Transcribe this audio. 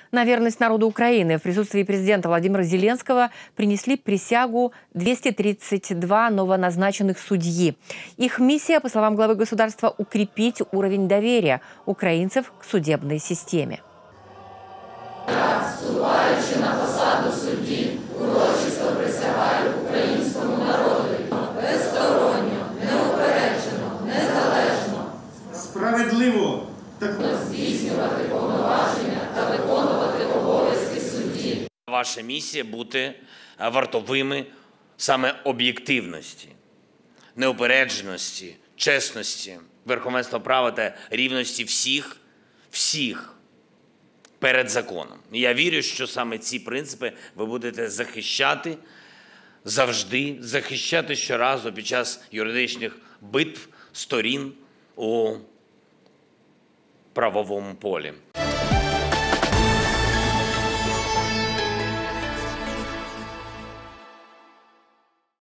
На верность народу Украины в присутствии президента Владимира Зеленского принесли присягу 232 новоназначенных судьи. Их миссия, по словам главы государства, укрепить уровень доверия украинцев к судебной системе. Вступаючи на посаду судді, урочисто присягаю українському народові безсторонньо, неупереджено, незалежно, справедливо здійснювати повноваження та виконувати обов'язки судді. Ваша місія – бути вартовими саме об'єктивності, неупередженості, чесності, верховенства права та рівності всіх перед законом. І я вірю, що саме ці принципи ви будете захищати завжди, захищати щоразу під час юридичних битв сторін у правовому полі.